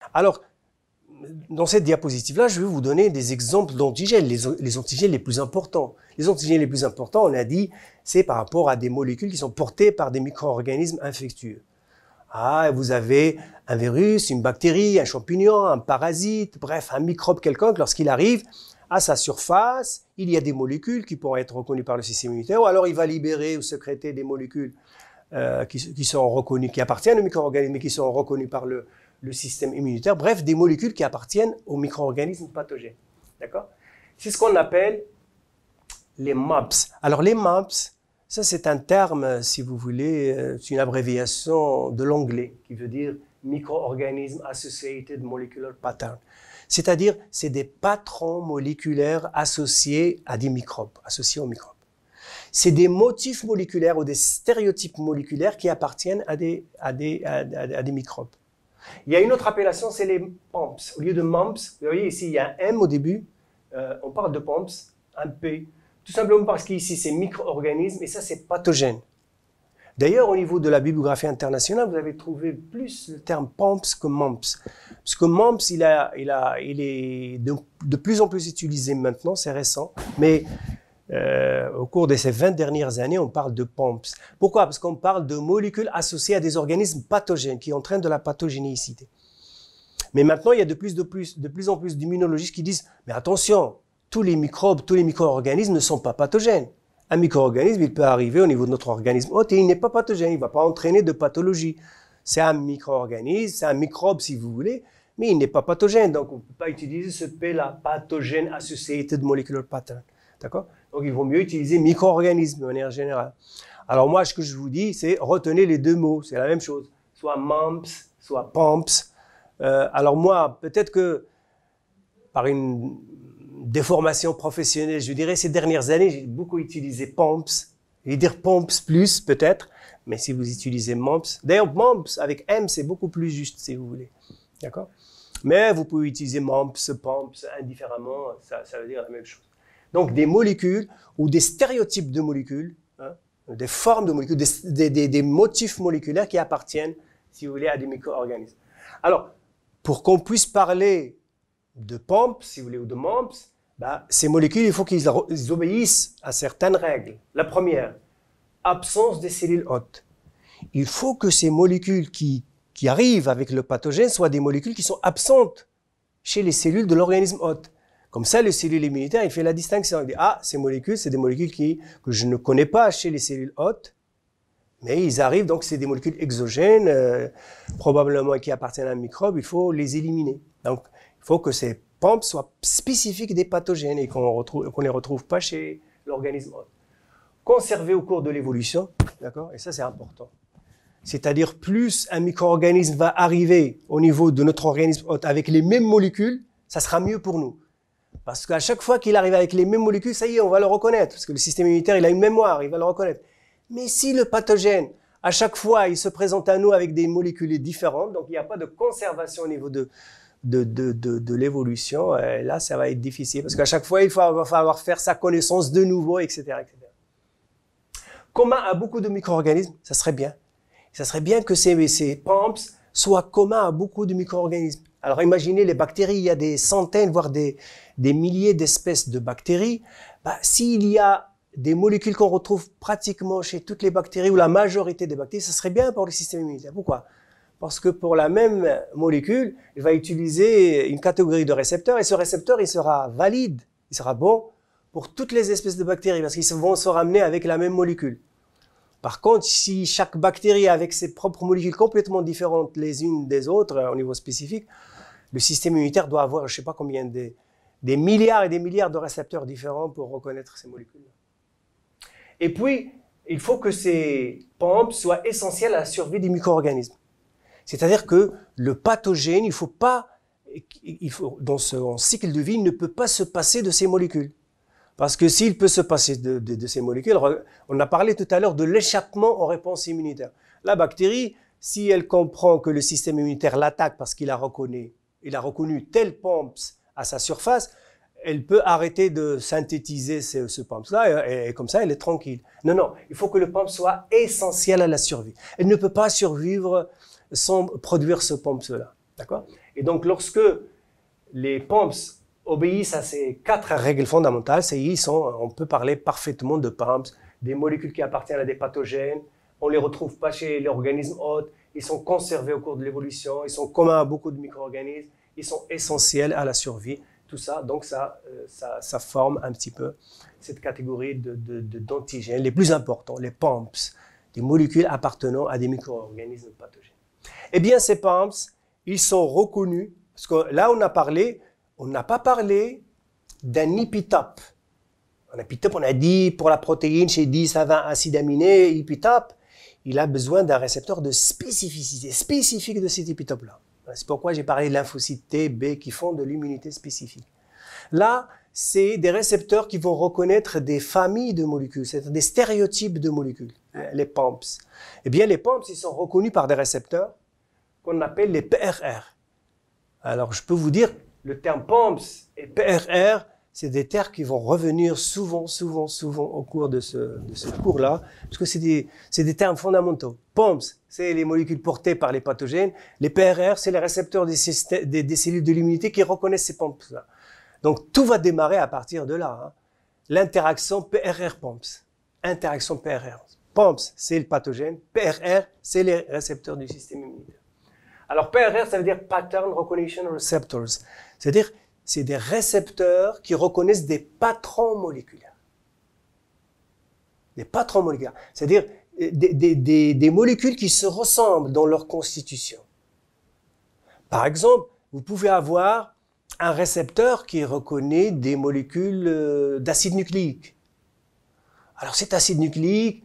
Alors, dans cette diapositive-là, je vais vous donner des exemples d'antigènes, les antigènes les plus importants. Les antigènes les plus importants, on a dit, c'est par rapport à des molécules qui sont portées par des micro-organismes infectieux. Ah, vous avez un virus, une bactérie, un champignon, un parasite, bref, un microbe quelconque, lorsqu'il arrive à sa surface, il y a des molécules qui pourront être reconnues par le système immunitaire, ou alors il va libérer ou sécréter des molécules qui sont reconnues, qui appartiennent aux micro-organismes, mais qui sont reconnues par le système immunitaire, bref, des molécules qui appartiennent aux micro-organismes pathogènes. D'accord? C'est ce qu'on appelle les MAPS. Alors les MAPS, ça c'est un terme, si vous voulez, c'est une abréviation de l'anglais qui veut dire Microorganism Associated Molecular Pattern. C'est-à-dire, c'est des patrons moléculaires associés à des microbes, associés aux microbes. C'est des motifs moléculaires ou des stéréotypes moléculaires qui appartiennent à des microbes. Il y a une autre appellation, c'est les PAMPs. Au lieu de MAMPs, vous voyez ici, il y a un M au début, on parle de PAMPs, un P. Tout simplement parce qu'ici, c'est micro-organisme et ça, c'est pathogène. D'ailleurs, au niveau de la bibliographie internationale, vous avez trouvé plus le terme PAMPs que MAMPs. Parce que MAMPs, il est de plus en plus utilisé maintenant, c'est récent. Mais au cours de ces 20 dernières années, on parle de PAMPs. Pourquoi? Parce qu'on parle de molécules associées à des organismes pathogènes qui entraînent de la pathogénicité. Mais maintenant, il y a de plus en plus d'immunologistes qui disent « Mais attention, tous les microbes, tous les micro-organismes ne sont pas pathogènes. Un micro-organisme, il peut arriver au niveau de notre organisme hôte et il n'est pas pathogène, il ne va pas entraîner de pathologie. C'est un micro-organisme, c'est un microbe si vous voulez, mais il n'est pas pathogène. Donc, on ne peut pas utiliser ce P-là, pathogène associated molecular pattern. D'accord? Donc, il vaut mieux utiliser micro-organisme de manière générale. Alors, moi, ce que je vous dis, c'est retenez les deux mots, c'est la même chose. Soit MAMPs, soit PAMPs. Alors, moi, peut-être que par une déformation professionnelle, je dirais, ces dernières années, j'ai beaucoup utilisé PAMPs. Je vais dire PAMPs plus, peut-être, mais si vous utilisez MAMPs, d'ailleurs, MAMPs avec M, c'est beaucoup plus juste, si vous voulez. D'accord? Mais vous pouvez utiliser MAMPs, PAMPs, indifféremment, ça veut dire la même chose. Donc, des molécules ou des stéréotypes de molécules, hein, des formes de molécules, des motifs moléculaires qui appartiennent, si vous voulez, à des micro-organismes. Alors, pour qu'on puisse parler de PAMPs, si vous voulez, ou de MAMPs, ces molécules, il faut qu'ils obéissent à certaines règles. La première, absence des cellules hôtes. Il faut que ces molécules qui arrivent avec le pathogène soient des molécules qui sont absentes chez les cellules de l'organisme hôte. Comme ça, le cellule immunitaire, il fait la distinction. Il dit, ah, ces molécules, c'est des molécules que je ne connais pas chez les cellules hôtes, mais ils arrivent, donc c'est des molécules exogènes, probablement qui appartiennent à un microbe, il faut les éliminer. Donc, il faut que ces PAMPs soient spécifiques des pathogènes et qu'on ne les retrouve pas chez l'organisme hôte. Conserver au cours de l'évolution, d'accord? Et ça, c'est important. C'est-à-dire, plus un micro-organisme va arriver au niveau de notre organisme hôte avec les mêmes molécules, ça sera mieux pour nous. Parce qu'à chaque fois qu'il arrive avec les mêmes molécules, ça y est, on va le reconnaître. Parce que le système immunitaire, il a une mémoire, il va le reconnaître. Mais si le pathogène, à chaque fois, il se présente à nous avec des molécules différentes, donc il n'y a pas de conservation au niveau de l'évolution, là, ça va être difficile. Parce qu'à chaque fois, va falloir faire sa connaissance de nouveau, etc., etc. Commun à beaucoup de micro-organismes, ça serait bien. Ça serait bien que ces PAMPs soient communs à beaucoup de micro-organismes. Alors imaginez les bactéries, il y a des centaines, voire des milliers d'espèces de bactéries. S'il y a des molécules qu'on retrouve pratiquement chez toutes les bactéries ou la majorité des bactéries, ça serait bien pour le système immunitaire. Pourquoi? Parce que pour la même molécule, il va utiliser une catégorie de récepteurs et ce récepteur, il sera valide, il sera bon pour toutes les espèces de bactéries parce qu'ils vont se ramener avec la même molécule. Par contre, si chaque bactérie a avec ses propres molécules complètement différentes les unes des autres au niveau spécifique, le système immunitaire doit avoir, je ne sais pas combien, des milliards et des milliards de récepteurs différents pour reconnaître ces molécules. Et puis, il faut que ces PAMPs soient essentiels à la survie des micro-organismes. C'est-à-dire que le pathogène, dans son cycle de vie, il ne peut pas se passer de ces molécules. Parce que s'il peut se passer de ces molécules, on a parlé tout à l'heure de l'échappement en réponse immunitaire. La bactérie, si elle comprend que le système immunitaire l'attaque parce qu'il a reconnu tel PAMPs à sa surface, elle peut arrêter de synthétiser ce PAMPs-là et comme ça, elle est tranquille. Non, il faut que le PAMPs soit essentiel à la survie. Elle ne peut pas survivre sans produire ce PAMPs-là. D'accord? Et donc, lorsque les POMPs obéissent à ces 4 règles fondamentales, on peut parler parfaitement de POMPs, des molécules qui appartiennent à des pathogènes, on ne les retrouve pas chez l'organisme hôte, ils sont conservés au cours de l'évolution, ils sont communs à beaucoup de micro-organismes, ils sont essentiels à la survie. Tout ça, donc ça forme un petit peu cette catégorie d'antigènes les plus importants, les POMPs, des molécules appartenant à des micro-organismes pathogènes. Eh bien, ces POMPs, ils sont reconnus, parce que là, on n'a pas parlé d'un épitope. Un épitope, on a dit, pour la protéine, chez 10 à 20 acides aminés, épitope, il a besoin d'un récepteur de spécificité, spécifique de cet épitope-là. C'est pourquoi j'ai parlé de lymphocytes T, B, qui font de l'immunité spécifique. Là, c'est des récepteurs qui vont reconnaître des familles de molécules, c'est-à-dire des stéréotypes de molécules, les POMPs. Eh bien, les POMPs, ils sont reconnus par des récepteurs qu'on appelle les PRR. Alors, je peux vous dire, le terme POMPs et PRR, c'est des termes qui vont revenir souvent au cours de ce cours-là, parce que c'est des termes fondamentaux. POMPs, c'est les molécules portées par les pathogènes. Les PRR, c'est les récepteurs des cellules de l'immunité qui reconnaissent ces POMPs-là. Donc, tout va démarrer à partir de là. Hein. L'interaction PRR-POMPs. Interaction PRR. POMPs, c'est le pathogène. PRR, c'est les récepteurs du système immunitaire. Alors, PRR, ça veut dire Pattern Recognition Receptors. C'est-à-dire, c'est des récepteurs qui reconnaissent des patrons moléculaires. Des patrons moléculaires. C'est-à-dire des molécules qui se ressemblent dans leur constitution. Par exemple, vous pouvez avoir un récepteur qui reconnaît des molécules d'acide nucléique. Alors cet acide nucléique,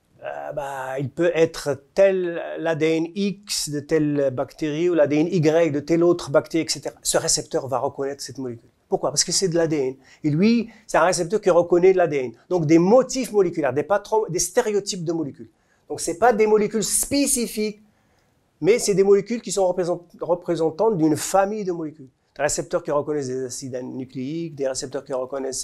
il peut être tel l'ADN X de telle bactérie ou l'ADN Y de telle autre bactérie, etc. Ce récepteur va reconnaître cette molécule. Pourquoi? Parce que c'est de l'ADN. Et lui, c'est un récepteur qui reconnaît de l'ADN. Donc des motifs moléculaires, des patrons, des stéréotypes de molécules. Donc c'est pas des molécules spécifiques, mais c'est des molécules qui sont représentantes d'une famille de molécules. Des récepteurs qui reconnaissent des acides nucléiques, des récepteurs qui reconnaissent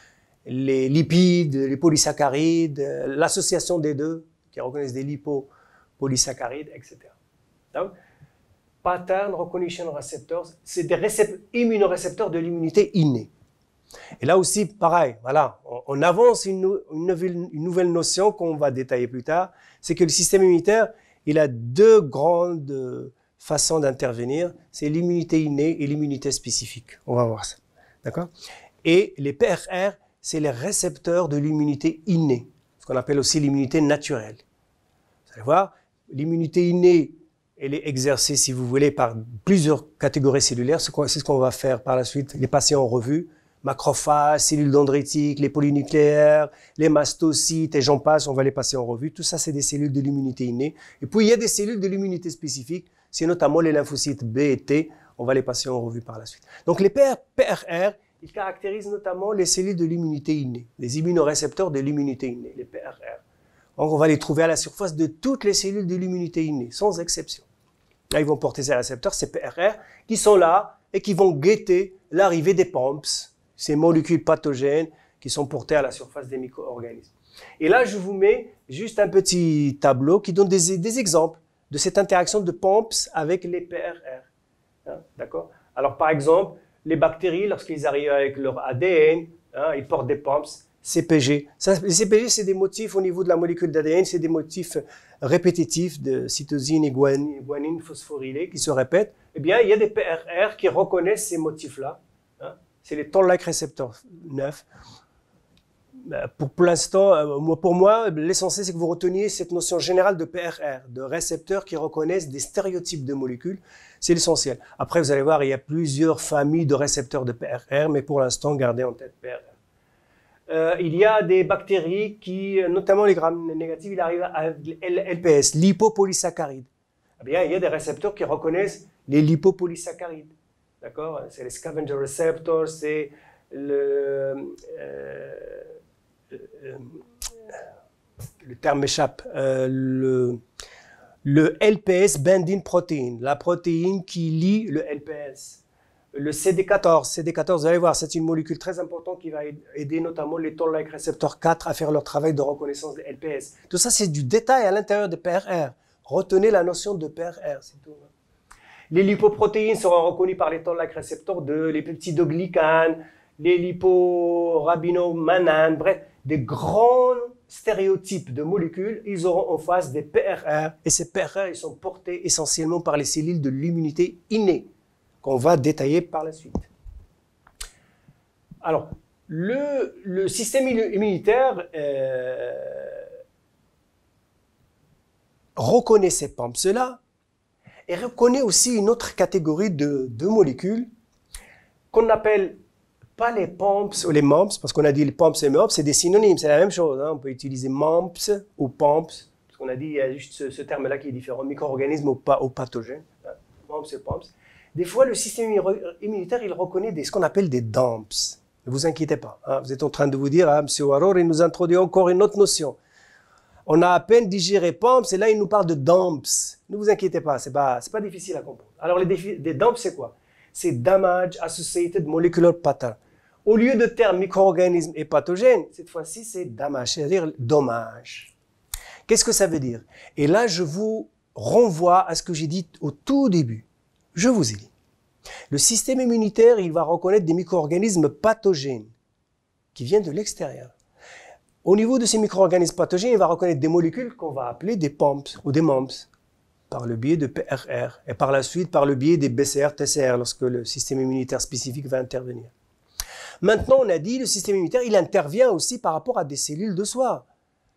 les lipides, les polysaccharides, l'association des deux, qui reconnaissent des lipopolysaccharides, etc. Donc, Pattern Recognition Receptors, c'est des immunorécepteurs de l'immunité innée. Et là aussi, pareil, voilà, on avance une nouvelle notion qu'on va détailler plus tard, c'est que le système immunitaire, il a 2 grandes façons d'intervenir, c'est l'immunité innée et l'immunité spécifique. On va voir ça, d'accord? Et les PRR, c'est les récepteurs de l'immunité innée, ce qu'on appelle aussi l'immunité naturelle. Vous allez voir, l'immunité innée, elle est exercée, si vous voulez, par plusieurs catégories cellulaires. C'est ce qu'on va faire par la suite, les passer en revue. Macrophages, cellules dendritiques, les polynucléaires, les mastocytes, et j'en passe, on va les passer en revue. Tout ça, c'est des cellules de l'immunité innée. Et puis, il y a des cellules de l'immunité spécifique, c'est notamment les lymphocytes B et T. On va les passer en revue par la suite. Donc, les PRR, ils caractérisent notamment les cellules de l'immunité innée, les immunorécepteurs de l'immunité innée, les PRR. Donc, on va les trouver à la surface de toutes les cellules de l'immunité innée, sans exception. Là, ils vont porter ces récepteurs, ces PRR, qui sont là et qui vont guetter l'arrivée des POMPs, ces molécules pathogènes qui sont portées à la surface des micro-organismes. Et là, je vous mets juste un petit tableau qui donne des exemples de cette interaction de POMPs avec les PRR. Hein, d'accord? Alors, par exemple, les bactéries, lorsqu'ils arrivent avec leur ADN, ils portent des POMPs, CPG. Les CPG, c'est des motifs au niveau de la molécule d'ADN, c'est des motifs répétitifs de cytosine et guanine phosphorylée qui se répètent. Eh bien, il y a des PRR qui reconnaissent ces motifs-là. Hein. C'est les toll-like récepteurs 9. Pour l'instant, pour moi, l'essentiel, c'est que vous reteniez cette notion générale de PRR, de récepteurs qui reconnaissent des stéréotypes de molécules. C'est l'essentiel. Après, vous allez voir, il y a plusieurs familles de récepteurs de PRR, mais pour l'instant, gardez en tête PRR. Il y a des bactéries qui, notamment les grammes négatifs, ils arrivent à LPS, lipopolysaccharides. Eh bien, il y a des récepteurs qui reconnaissent les lipopolysaccharides. D'accord? C'est les scavenger receptors, c'est le terme m'échappe, le LPS binding protein, la protéine qui lie le LPS. Le CD14, vous allez voir, c'est une molécule très importante qui va aider notamment les toll-like récepteurs 4 à faire leur travail de reconnaissance des LPS. Tout ça, c'est du détail à l'intérieur des PRR. Retenez la notion de PRR, c'est tout. Les lipoprotéines seront reconnues par les toll-like récepteurs les peptidoglycanes, les liporabinomannanes, bref, des grands stéréotypes de molécules, ils auront en face des PRR. Et ces PRR, ils sont portés essentiellement par les cellules de l'immunité innée, qu'on va détailler par la suite. Alors, le système immunitaire reconnaît ces PAMPs-là et reconnaît aussi une autre catégorie de molécules qu'on appelle pas les PAMPs ou les MAMPs, parce qu'on a dit les PAMPs et MAMPs, c'est des synonymes, c'est la même chose. Hein. On peut utiliser MAMPs ou PAMPs, parce qu'on a dit il y a juste ce terme-là qui est différent, micro-organisme ou pathogène, hein. MAMPs et PAMPs. Des fois, le système immunitaire, il reconnaît ce qu'on appelle des DAMPs. Ne vous inquiétez pas. Hein. Vous êtes en train de vous dire, M. Waror, il nous introduit encore une autre notion. On a à peine digéré PAMPs et là, il nous parle de DAMPs. Ne vous inquiétez pas, c'est pas difficile à comprendre. Alors, les DAMPs, c'est quoi? C'est Damage Associated Molecular Pattern. Au lieu de terme micro-organisme et pathogène, cette fois-ci, c'est damage, c'est-à-dire dommage. Qu'est-ce que ça veut dire? Et là, je vous renvoie à ce que j'ai dit au tout début. Je vous ai dit. Le système immunitaire, il va reconnaître des micro-organismes pathogènes qui viennent de l'extérieur. Au niveau de ces micro-organismes pathogènes, il va reconnaître des molécules qu'on va appeler des PAMPs ou des MAMPs par le biais de PRR et par la suite par le biais des BCR, TCR lorsque le système immunitaire spécifique va intervenir. Maintenant, on a dit, le système immunitaire, il intervient aussi par rapport à des cellules de soi.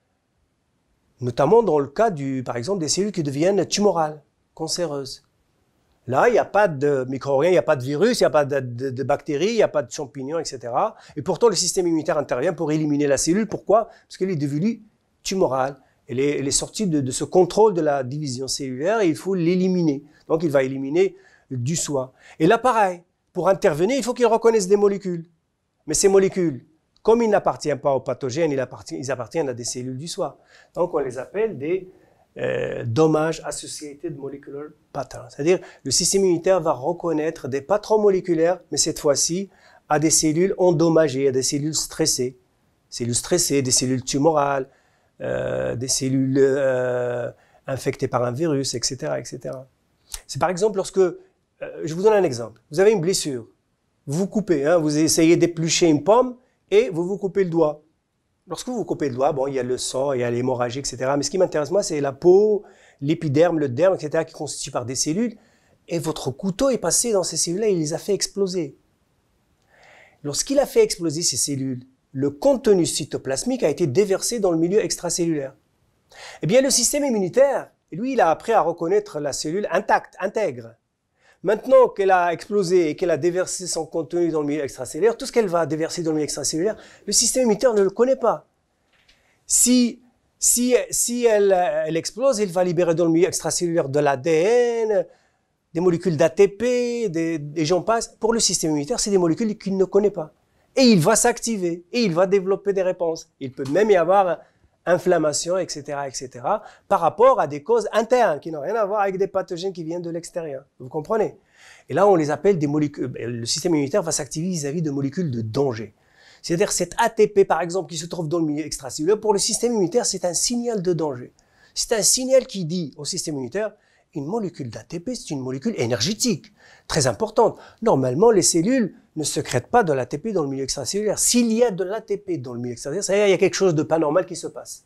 Notamment dans le cas, par exemple, des cellules qui deviennent tumorales, cancéreuses. Là, il n'y a pas de micro-organismes, il n'y a pas de virus, il n'y a pas de bactéries, il n'y a pas de champignons, etc. Et pourtant, le système immunitaire intervient pour éliminer la cellule. Pourquoi? Parce qu'elle est devenue tumorale. Elle est sortie de ce contrôle de la division cellulaire et il faut l'éliminer. Donc, il va éliminer du soi. Et là, pareil, pour intervenir, il faut qu'il reconnaisse des molécules. Mais ces molécules, comme ils n'appartiennent pas aux pathogènes, ils appartiennent à des cellules du soi. Donc, on les appelle des dommages associated molecular patterns. C'est-à-dire, le système immunitaire va reconnaître des patrons moléculaires, mais cette fois-ci, à des cellules endommagées, à des cellules stressées. Des cellules tumorales, des cellules infectées par un virus, etc., etc. C'est par exemple lorsque, je vous donne un exemple, vous avez une blessure. Vous coupez, hein, vous essayez d'éplucher une pomme et vous coupez le doigt. Lorsque vous coupez le doigt, bon, il y a le sang, il y a l'hémorragie, etc. Mais ce qui m'intéresse, moi, c'est la peau, l'épiderme, le derme, etc., qui est constitué par des cellules. Et votre couteau est passé dans ces cellules-là et il les a fait exploser. Lorsqu'il a fait exploser ces cellules, le contenu cytoplasmique a été déversé dans le milieu extracellulaire. Eh bien, le système immunitaire, lui, il a appris à reconnaître la cellule intacte, intègre. Maintenant qu'elle a explosé et qu'elle a déversé son contenu dans le milieu extracellulaire, tout ce qu'elle va déverser dans le milieu extracellulaire, le système immunitaire ne le connaît pas. Si elle explose, il va libérer dans le milieu extracellulaire de l'ADN, des molécules d'ATP, des gens passent. Pour le système immunitaire, c'est des molécules qu'il ne connaît pas. Et il va s'activer, et il va développer des réponses. Il peut même y avoir inflammation, etc., etc., par rapport à des causes internes qui n'ont rien à voir avec des pathogènes qui viennent de l'extérieur. Vous comprenez? Et là, on les appelle des molécules. Le système immunitaire va s'activer vis-à-vis de molécules de danger. C'est-à-dire cet ATP, par exemple, qui se trouve dans le milieu extracellulaire, pour le système immunitaire, c'est un signal de danger. C'est un signal qui dit au système immunitaire, une molécule d'ATP, c'est une molécule énergétique, très importante. Normalement, les cellules ne sécrètent pas de l'ATP dans le milieu extracellulaire. S'il y a de l'ATP dans le milieu extracellulaire, c'est-à-dire qu'il y a quelque chose de pas normal qui se passe.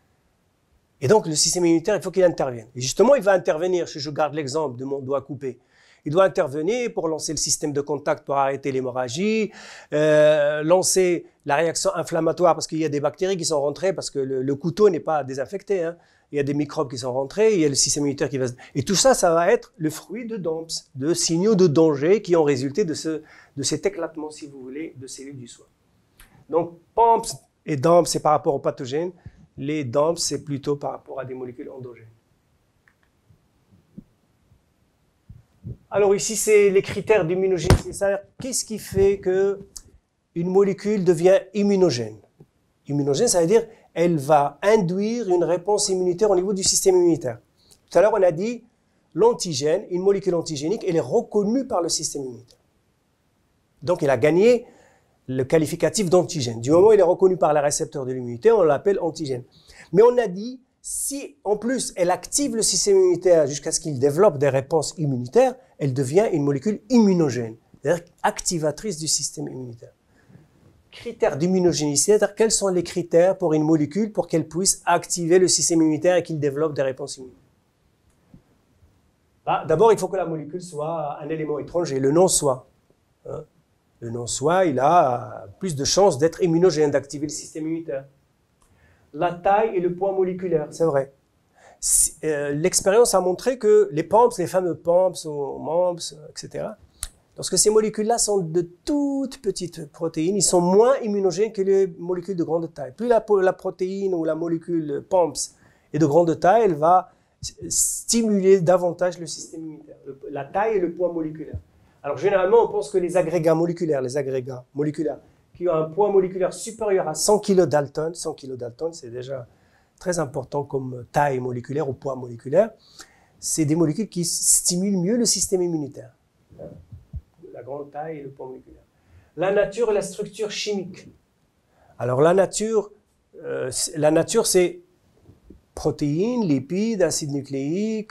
Et donc, le système immunitaire, il faut qu'il intervienne. Et justement, il va intervenir, si je garde l'exemple de mon doigt coupé, il doit intervenir pour lancer le système de contact pour arrêter l'hémorragie, lancer la réaction inflammatoire parce qu'il y a des bactéries qui sont rentrées, parce que le couteau n'est pas désinfecté, hein. Il y a des microbes qui sont rentrés, il y a le système immunitaire qui va... Et tout ça, ça va être le fruit de DAMPs, de signaux de danger qui ont résulté de cet éclatement, si vous voulez, de cellules du soi. Donc, PAMPs et DAMPs, c'est par rapport aux pathogènes. Les DAMPs, c'est plutôt par rapport à des molécules endogènes. Alors ici, c'est les critères d'immunogénicité. C'est-à-dire, qu'est-ce qui fait qu'une molécule devient immunogène? Immunogène, ça veut dire elle va induire une réponse immunitaire au niveau du système immunitaire. Tout à l'heure, on a dit l'antigène, une molécule antigénique, elle est reconnue par le système immunitaire. Donc, elle a gagné le qualificatif d'antigène. Du moment où il est reconnu par les récepteurs de l'immunité, on l'appelle antigène. Mais on a dit, Si, en plus, elle active le système immunitaire jusqu'à ce qu'il développe des réponses immunitaires, elle devient une molécule immunogène, c'est-à-dire activatrice du système immunitaire. Critères d'immunogénicité, c'est-à-dire quels sont les critères pour une molécule pour qu'elle puisse activer le système immunitaire et qu'il développe des réponses immunitaires. D'abord, il faut que la molécule soit un élément étranger, le non-soi. Le non-soi, il a plus de chances d'être immunogène, d'activer le système immunitaire. La taille et le poids moléculaire, c'est vrai. L'expérience a montré que les PAMPs, les fameux PAMPs ou MAMPs, etc., lorsque ces molécules-là sont de toutes petites protéines, ils sont moins immunogènes que les molécules de grande taille. Plus la protéine ou la molécule PAMPs est de grande taille, elle va stimuler davantage le système immunitaire. La taille et le poids moléculaire. Alors généralement, on pense que les agrégats moléculaires qui ont un poids moléculaire supérieur à 100 kg Dalton, 100 kg Dalton, c'est déjà très important comme taille moléculaire ou poids moléculaire, c'est des molécules qui stimulent mieux le système immunitaire. La grande taille et le poids moléculaire. La nature et la structure chimique. Alors la nature c'est protéines, lipides, acides nucléiques,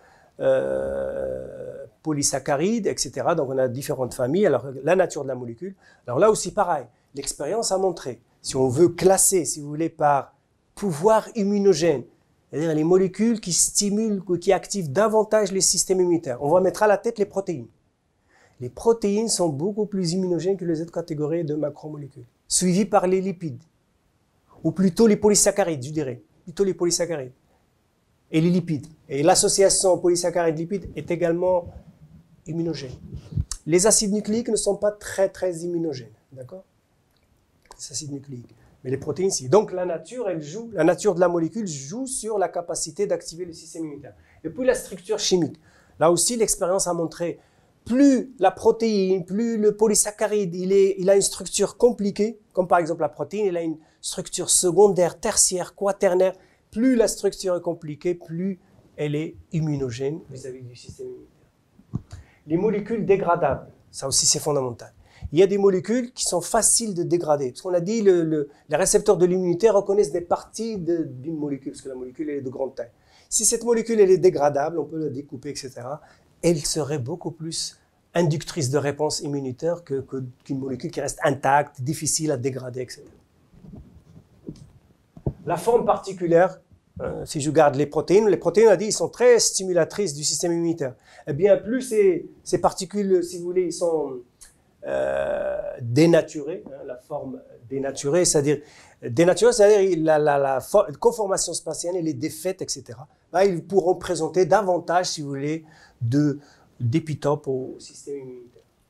polysaccharides, etc. Donc on a différentes familles. Alors la nature de la molécule. Alors là aussi pareil, l'expérience a montré, si on veut classer, si vous voulez, par pouvoir immunogène, c'est-à-dire les molécules qui stimulent, qui activent davantage les systèmes immunitaires, on va mettre à la tête les protéines. Les protéines sont beaucoup plus immunogènes que les autres catégories de macromolécules, suivies par les lipides, ou plutôt les polysaccharides, je dirais, plutôt les polysaccharides, et les lipides. Et l'association polysaccharides-lipides est également immunogène. Les acides nucléiques ne sont pas très immunogènes, d'accord? Les acides nucléiques. Mais les protéines, si. Donc la nature de la molécule joue sur la capacité d'activer le système immunitaire. Et puis la structure chimique. Là aussi, l'expérience a montré, plus la protéine, plus le polysaccharide, il a une structure compliquée, comme par exemple la protéine, il a une structure secondaire, tertiaire, quaternaire. Plus la structure est compliquée, plus elle est immunogène vis-à-vis du système immunitaire. Les molécules dégradables, ça aussi c'est fondamental. Il y a des molécules qui sont faciles de dégrader. Parce qu'on a dit, les récepteurs de l'immunité reconnaissent des parties d'une molécule, parce que la molécule est de grande taille. Si cette molécule elle est dégradable, on peut la découper, etc., elle serait beaucoup plus inductrice de réponse immunitaire qu'une molécule qui reste intacte, difficile à dégrader, etc. La forme particulière, si je garde les protéines, on a dit, ils sont très stimulatrices du système immunitaire. Eh bien, plus ces particules, si vous voulez, ils sont dénaturées, la forme dénaturée, c'est-à-dire la conformation spatiale, elle est défaite, etc. Là, ils pourront présenter davantage, si vous voulez, d'épitopes au système immunitaire.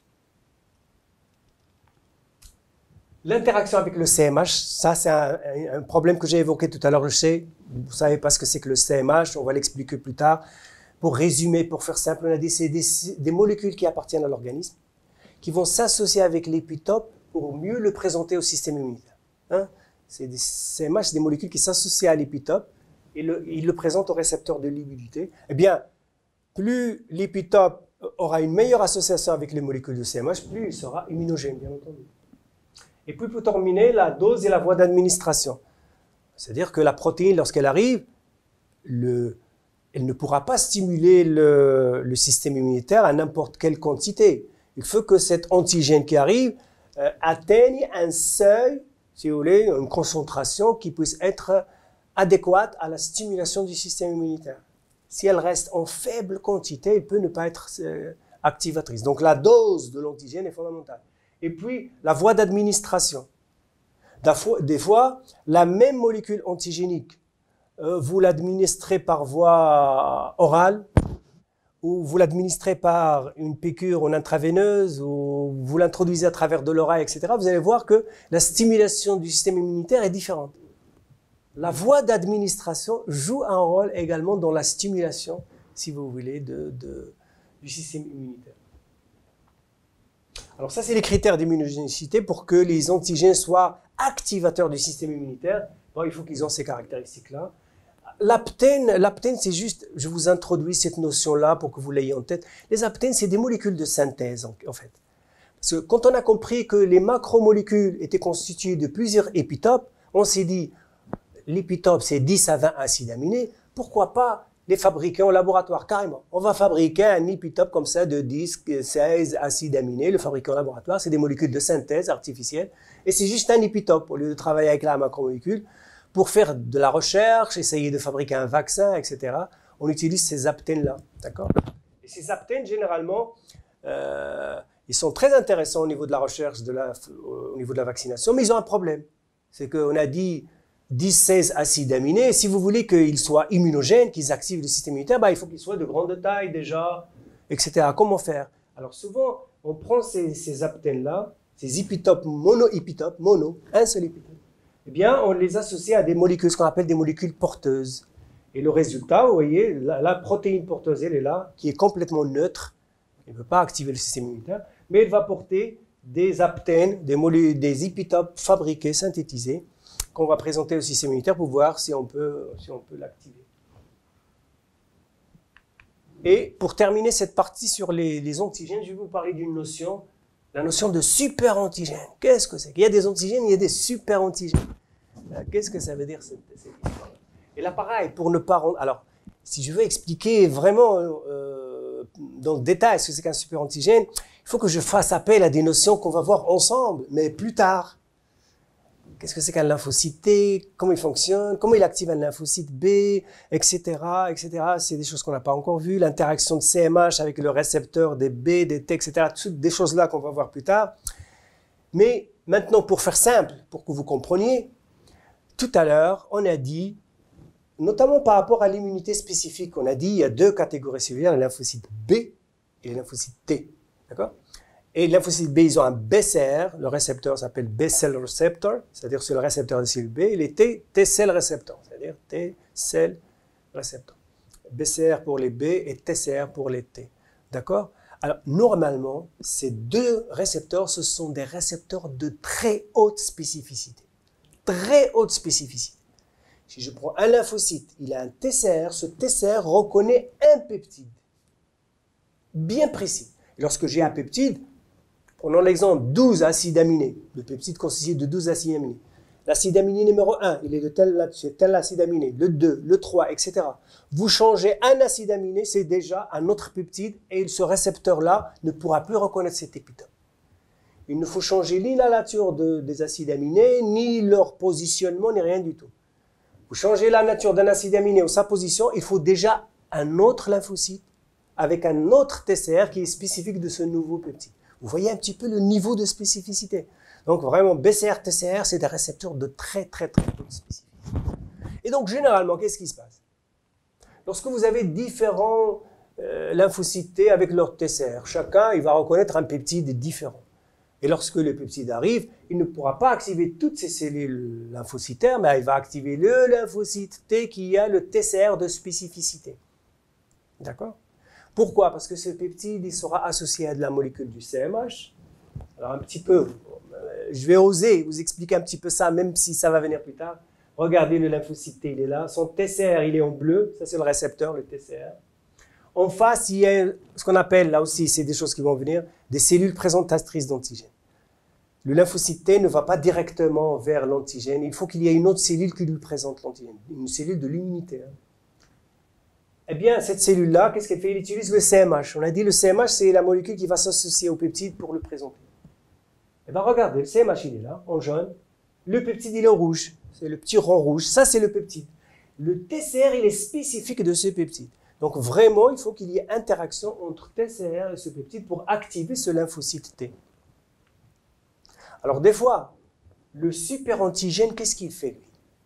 L'interaction avec le CMH, ça c'est un problème que j'ai évoqué tout à l'heure, je sais, vous ne savez pas ce que c'est que le CMH, on va l'expliquer plus tard. Pour résumer, pour faire simple, on a dit c'est des molécules qui appartiennent à l'organisme, qui vont s'associer avec l'épitope pour mieux le présenter au système immunitaire. C'est des CMH, c'est des molécules qui s'associent à l'épitope et ils le présentent au récepteur de l'immunité. Eh bien, plus l'épitope aura une meilleure association avec les molécules de CMH, plus il sera immunogène, bien entendu. Et puis pour terminer, la dose et la voie d'administration. C'est-à-dire que la protéine, lorsqu'elle arrive, elle ne pourra pas stimuler le système immunitaire à n'importe quelle quantité. Il faut que cet antigène qui arrive atteigne un seuil, si vous voulez, une concentration qui puisse être adéquate à la stimulation du système immunitaire. Si elle reste en faible quantité, elle peut ne pas être activatrice. Donc la dose de l'antigène est fondamentale. Et puis, la voie d'administration. Des fois, la même molécule antigénique, vous l'administrez par voie orale, ou vous l'administrez par une piqûre en intraveineuse, ou vous l'introduisez à travers de l'oreille, etc., vous allez voir que la stimulation du système immunitaire est différente. La voie d'administration joue un rôle également dans la stimulation, si vous voulez, du système immunitaire. Alors ça, c'est les critères d'immunogénicité pour que les antigènes soient activateurs du système immunitaire. Bon, il faut qu'ils aient ces caractéristiques-là. L'aptène, c'est juste, je vous introduis cette notion-là pour que vous l'ayez en tête. Les aptènes, c'est des molécules de synthèse, en fait. Parce que quand on a compris que les macromolécules étaient constituées de plusieurs épitopes, on s'est dit, l'épitope, c'est 10 à 20 acides aminés, pourquoi pas les fabriquer en laboratoire, carrément. On va fabriquer un épitope comme ça de 10, 16 acides aminés, le fabriquer en laboratoire, c'est des molécules de synthèse artificielle, et c'est juste un épitope, au lieu de travailler avec la macromolécule, pour faire de la recherche, essayer de fabriquer un vaccin, etc., on utilise ces aptènes-là, d'accord? Et ces aptènes, généralement, ils sont très intéressants au niveau de la recherche, au niveau de la vaccination, mais ils ont un problème. C'est qu'on a dit 10-16 acides aminés. Si vous voulez qu'ils soient immunogènes, qu'ils activent le système immunitaire, il faut qu'ils soient de grande taille déjà, etc. Comment faire? Alors souvent, on prend ces aptènes-là, ces épitopes, mono-épitopes, un seul épitope. Eh bien, on les associe à des molécules, ce qu'on appelle des molécules porteuses. Et le résultat, vous voyez, la protéine porteuse, elle est là, qui est complètement neutre. Elle ne peut pas activer le système immunitaire, mais elle va porter des aptènes, des épitopes fabriqués, synthétisés, qu'on va présenter au système immunitaire pour voir si on peut l'activer. Et pour terminer cette partie sur les antigènes, je vais vous parler d'une notion, la notion de super-antigène. Qu'est-ce que c'est? Il y a des antigènes, il y a des super-antigènes. Qu'est-ce que ça veut dire cette histoire? Et là, pareil, pour ne pas rendre... Alors, si je veux expliquer vraiment dans le détail ce que c'est qu'un super-antigène, il faut que je fasse appel à des notions qu'on va voir ensemble, mais plus tard. Qu'est-ce que c'est qu'un lymphocyte T? Comment il fonctionne? Comment il active un lymphocyte B? Etc. etc. C'est des choses qu'on n'a pas encore vues. L'interaction de CMH avec le récepteur des B, des T, etc. Toutes des choses-là qu'on va voir plus tard. Mais maintenant, pour faire simple, pour que vous compreniez, tout à l'heure, on a dit, notamment par rapport à l'immunité spécifique, on a dit il y a deux catégories cellulaires, les lymphocytes B et les lymphocytes T. D'accord? Et les lymphocytes B, ils ont un BCR, le récepteur s'appelle B-cell receptor, c'est-à-dire c'est le récepteur des cellules B, et les T, T-cell receptor, c'est-à-dire T-cell receptor. BCR pour les B et TCR pour les T. D'accord? Alors, normalement, ces deux récepteurs, ce sont des récepteurs de très haute spécificité. Très haute spécificité. Si je prends un lymphocyte, il a un TCR, ce TCR reconnaît un peptide bien précis. Lorsque j'ai un peptide, prenons l'exemple 12 acides aminés, le peptide constitué de 12 acides aminés. L'acide aminé numéro 1, il est de tel acide aminé, le 2, le 3, etc. Vous changez un acide aminé, c'est déjà un autre peptide et ce récepteur-là ne pourra plus reconnaître cet épitope. Il ne faut changer ni la nature des acides aminés, ni leur positionnement, ni rien du tout. Vous changez la nature d'un acide aminé ou sa position, il faut déjà un autre lymphocyte avec un autre TCR qui est spécifique de ce nouveau peptide. Vous voyez un petit peu le niveau de spécificité. Donc vraiment, BCR, TCR, c'est des récepteurs de très haute spécificité. Et donc généralement, qu'est-ce qui se passe? Lorsque vous avez différents lymphocytes T avec leur TCR, chacun il va reconnaître un peptide différent. Et lorsque le peptide arrive, il ne pourra pas activer toutes ces cellules lymphocytaires, mais il va activer le lymphocyte T qui a le TCR de spécificité. D'accord? Pourquoi? Parce que ce peptide, il sera associé à de la molécule du CMH. Alors un petit peu, je vais oser vous expliquer un petit peu ça, même si ça va venir plus tard. Regardez le lymphocyte T, il est là. Son TCR, il est en bleu. Ça, c'est le récepteur, le TCR. En face, il y a ce qu'on appelle, là aussi, c'est des choses qui vont venir, des cellules présentatrices d'antigènes. Le lymphocyte T ne va pas directement vers l'antigène. Il faut qu'il y ait une autre cellule qui lui présente l'antigène, une cellule de l'immunité. Eh bien, cette cellule-là, qu'est-ce qu'elle fait? Elle utilise le CMH. On a dit le CMH, c'est la molécule qui va s'associer au peptide pour le présenter. Eh bien, regardez, le CMH, il est là, en jaune. Le peptide, il est en rouge. C'est le petit rond rouge. Ça, c'est le peptide. Le TCR, il est spécifique de ce peptide. Donc, vraiment, il faut qu'il y ait interaction entre TCR et ce peptide pour activer ce lymphocyte T. Alors, des fois, le super-antigène, qu'est-ce qu'il fait, lui?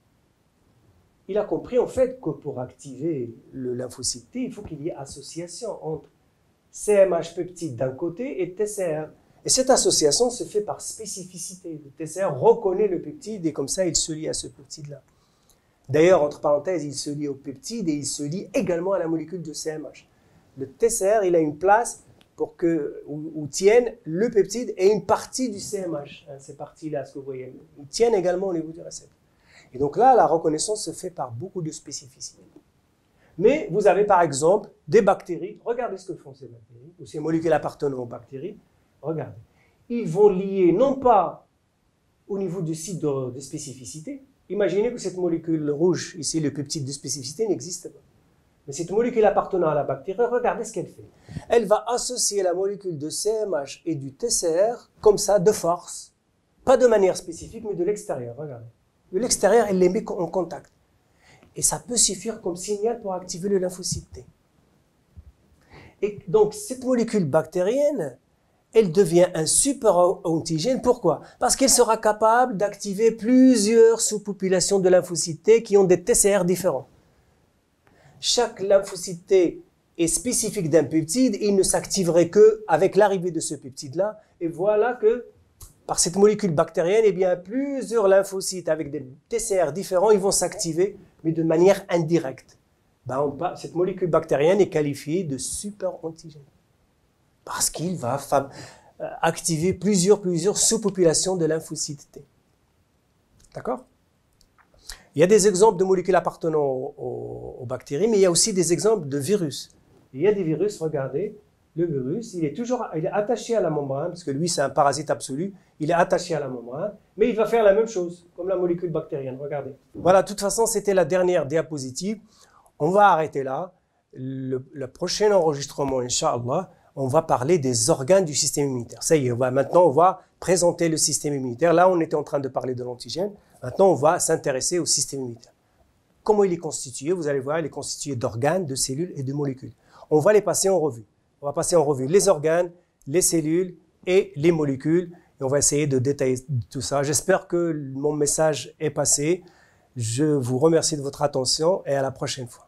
Il a compris en fait que pour activer le lymphocyte T, il faut qu'il y ait association entre CMH peptide d'un côté et TCR. Et cette association se fait par spécificité. Le TCR reconnaît le peptide et comme ça, il se lie à ce peptide-là. D'ailleurs, entre parenthèses, il se lie au peptide et il se lie également à la molécule de CMH. Le TCR, il a une place pour où tienne le peptide et une partie du CMH. Ces parties-là, ce que vous voyez, ils tiennent également au niveau du récepteur. Et donc là, la reconnaissance se fait par beaucoup de spécificité. Mais vous avez par exemple des bactéries, regardez ce que font ces bactéries, ou ces molécules appartenant aux bactéries, regardez. Ils vont lier non pas au niveau du site de spécificité, Imaginez que cette molécule rouge, ici le peptide de spécificité, n'existe pas. Mais cette molécule appartenant à la bactérie, regardez ce qu'elle fait. Elle va associer la molécule de CMH et du TCR, comme ça, de force. Pas de manière spécifique, mais de l'extérieur, regardez. De l'extérieur, elle les met en contact. Et ça peut suffire comme signal pour activer le lymphocyte T. Et donc, cette molécule bactérienne, elle devient un super antigène. Pourquoi? Parce qu'elle sera capable d'activer plusieurs sous-populations de lymphocytes T qui ont des TCR différents. Chaque lymphocyte T est spécifique d'un peptide et il ne s'activerait qu'avec l'arrivée de ce peptide-là. Et voilà que, par cette molécule bactérienne, eh bien, plusieurs lymphocytes avec des TCR différents, ils vont s'activer, mais de manière indirecte. Cette molécule bactérienne est qualifiée de super antigène. Parce qu'il va activer plusieurs sous-populations de lymphocytes T. D'accord? Il y a des exemples de molécules appartenant aux bactéries, mais il y a aussi des exemples de virus. Il y a des virus, regardez, le virus, il est attaché à la membrane, parce que lui, c'est un parasite absolu, il est attaché à la membrane, mais il va faire la même chose, comme la molécule bactérienne, regardez. Voilà, de toute façon, c'était la dernière diapositive. On va arrêter là. Le prochain enregistrement, Inch'Allah, on va parler des organes du système immunitaire. Ça y est, maintenant, on va présenter le système immunitaire. Là, on était en train de parler de l'antigène. Maintenant, on va s'intéresser au système immunitaire. Comment il est constitué? Vous allez voir, il est constitué d'organes, de cellules et de molécules. On va les passer en revue. On va passer en revue les organes, les cellules et les molécules. Et on va essayer de détailler tout ça. J'espère que mon message est passé. Je vous remercie de votre attention et à la prochaine fois.